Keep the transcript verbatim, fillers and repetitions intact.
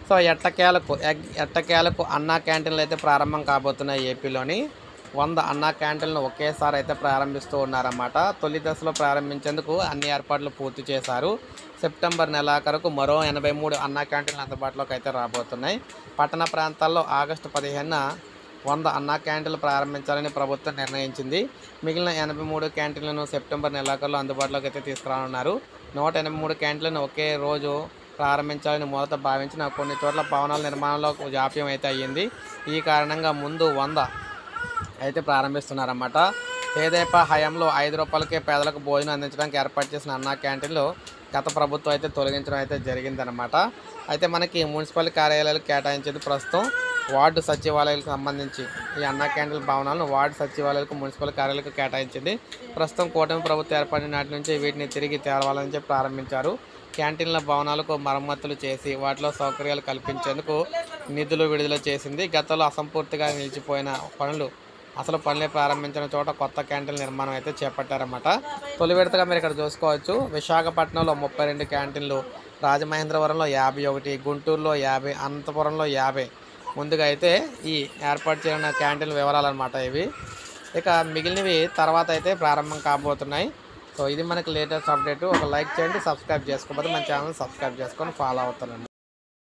So ఎట్టకేలకు ఎట్టకేలకు అన్నా క్యాంటీన్లు అయితే ప్రారంభం కాబోతున్నాయి. ఏపీలోని వంద అన్నా క్యాంటీన్లు ఒకేసారి అయితే ప్రారంభిస్తూ ఉన్నారన్నమాట. తొలి దశలో ప్రారంభించేందుకు అన్ని ఏర్పాట్లు పూర్తి చేశారు. సెప్టెంబర్ నెలాఖరుకు మరో ఎనభై మూడు అన్నా క్యాంటీన్లు అందుబాటులోకి అయితే రాబోతున్నాయి. పట్టణ ప్రాంతాల్లో ఆగస్టు పదిహేనున వంద అన్నా క్యాంటీన్లు ప్రారంభించాలని ప్రభుత్వం నిర్ణయించింది. మిగిలిన ఎనభై మూడు క్యాంటీన్లను సెప్టెంబర్ నెలాఖరులో అందుబాటులోకి అయితే తీసుకురానున్నారు. నూట ఎనభై మూడు క్యాంటీన్లను ఒకే రోజు ప్రారంభించాలని మొదట భావించిన కొన్ని చోట్ల భవనాల నిర్మాణంలో జాప్యం అయితే అయ్యింది. ఈ కారణంగా ముందు వంద అయితే ప్రారంభిస్తున్నారన్నమాట. తెదేపా హయాంలో ఐదు రూపాయలకే పేదలకు భోజనం అందించడానికి ఏర్పాటు చేసిన అన్నా క్యాంటీన్లు గత ప్రభుత్వం అయితే తొలగించడం అయితే జరిగిందనమాట. అయితే మనకి మున్సిపల్ కార్యాలయాలు కేటాయించేది ప్రస్తుతం వార్డు సచివాలయాలకు సంబంధించి ఈ అన్నా క్యాంటీన్ భవనాలను వార్డు సచివాలయాలకు మున్సిపల్ కార్యాలయాలకు కేటాయించింది. ప్రస్తుతం కూటమి ప్రభుత్వం ఏర్పడిన నాటి నుంచి వీటిని తిరిగి తేవాలని చెప్పి ప్రారంభించారు. క్యాంటీన్ల భవనాలకు మరమ్మతులు చేసి వాటిలో సౌకర్యాలు కల్పించేందుకు నిధులు విడుదల చేసింది. గతంలో అసంపూర్తిగా నిలిచిపోయిన పనులు అసలు పనులే ప్రారంభించిన చోట కొత్త క్యాంటీన్ల నిర్మాణం అయితే చేపట్టారన్నమాట. తొలి విడతగా మీరు ఇక్కడ చూసుకోవచ్చు. విశాఖపట్నంలో ముప్పై రెండు క్యాంటీన్లు, రాజమహేంద్రవరంలో యాభై ఒకటి, గుంటూరులో యాభై, అనంతపురంలో యాభై ముందుగా అయితే ఈ ఏర్పాటు చేయన క్యాంటీన్ల వివరాలన్నమాట ఇవి. ఇక మిగిలినవి తర్వాత అయితే ప్రారంభం కాబోతున్నాయి. సో ఇది మనకి లేటెస్ట్ అప్డేట్. ఒక లైక్ చేయండి, సబ్స్క్రైబ్ చేసుకోకపోతే మన ఛానల్ సబ్స్క్రైబ్ చేసుకొని ఫాలో అవుతానండి.